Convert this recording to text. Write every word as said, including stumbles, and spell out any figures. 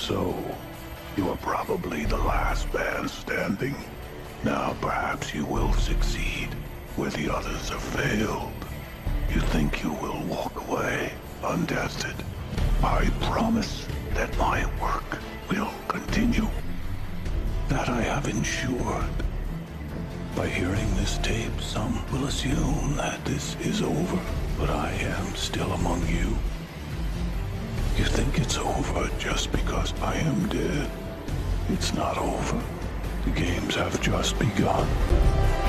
So, you are probably the last man standing. Now perhaps you will succeed where the others have failed. You think you will walk away untested. I promise that my work will continue. That I have ensured. By hearing this tape, some will assume that this is over, but I am still among you. You think it's over just because I am dead. It's not over. The games have just begun.